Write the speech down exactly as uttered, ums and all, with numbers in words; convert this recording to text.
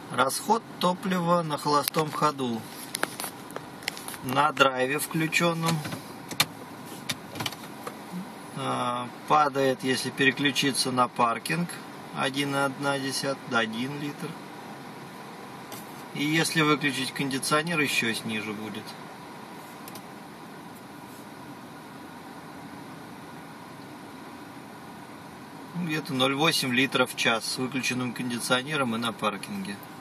Расход топлива на холостом ходу. На драйве включенном падает, если переключиться на паркинг, один и одна десятая, до один литр. И если выключить кондиционер, еще ниже будет. Где-то ноль целых восемь десятых литра в час с выключенным кондиционером и на паркинге.